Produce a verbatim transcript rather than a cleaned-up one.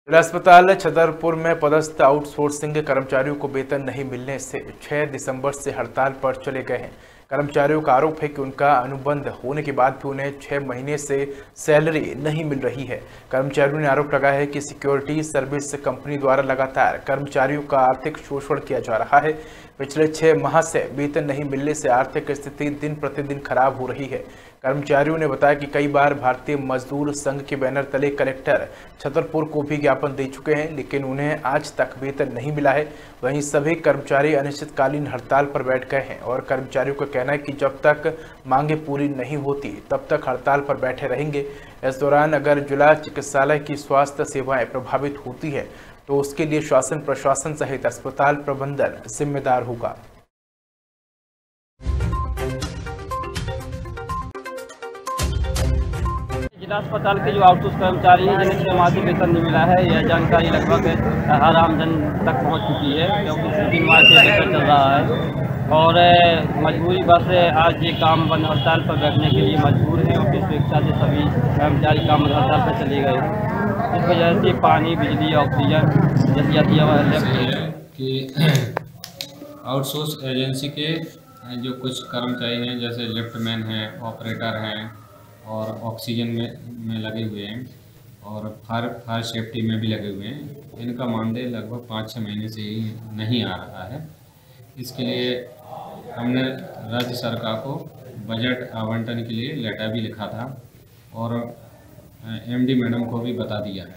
जिला अस्पताल छतरपुर में पदस्थ आउटसोर्सिंग कर्मचारियों को वेतन नहीं मिलने से छह दिसंबर से हड़ताल पर चले गए हैं। कर्मचारियों का आरोप है कि उनका अनुबंध होने के बाद भी उन्हें छह महीने से सैलरी नहीं मिल रही है। कर्मचारियों ने आरोप लगाया है कि सिक्योरिटी सर्विस कंपनी द्वारा लगातार कर्मचारियों का आर्थिक शोषण किया जा रहा है। पिछले छह माह से वेतन नहीं मिलने से आर्थिक स्थिति दिन प्रतिदिन खराब हो रही है। कर्मचारियों ने बताया कि कई बार भारतीय मजदूर संघ के बैनर तले कलेक्टर छतरपुर को भी ज्ञापन दे चुके हैं, लेकिन उन्हें आज तक वेतन नहीं मिला है। वहीं सभी कर्मचारी अनिश्चितकालीन हड़ताल पर बैठ गए हैं और कर्मचारियों का कहना है कि जब तक मांगे पूरी नहीं होती तब तक हड़ताल पर बैठे रहेंगे। इस दौरान अगर जिला चिकित्सालय की स्वास्थ्य सेवाएं प्रभावित होती है तो उसके लिए शासन प्रशासन सहित अस्पताल प्रबंधन जिम्मेदार होगा। जिला अस्पताल के जो आउटसोर्स कर्मचारी हैं जिन्हें छह माह से वेतन नहीं मिला है, यह जानकारी लगभग हर आमजन तक पहुंच चुकी है, क्योंकि तीन माह से लेकर चल रहा है और मजबूरी बस आज ये काम बंद हड़ताल पर बैठने के लिए मजबूर हैं और स्वेच्छा से सभी कर्मचारी काम बंद हड़ताल पर चले गए। इस वजह से पानी, बिजली, ऑक्सीजन जैसी कि आउटसोर्स एजेंसी के जो कुछ कर्मचारी हैं, जैसे लिफ्टमैन हैं, ऑपरेटर हैं और ऑक्सीजन में में लगे हुए हैं और फायर फायर सेफ्टी में भी लगे हुए हैं, इनका मानदेय लगभग पाँच छः महीने से ही नहीं आ रहा है। इसके लिए हमने राज्य सरकार को बजट आवंटन के लिए लेटर भी लिखा था और एमडी मैडम को भी बता दिया है।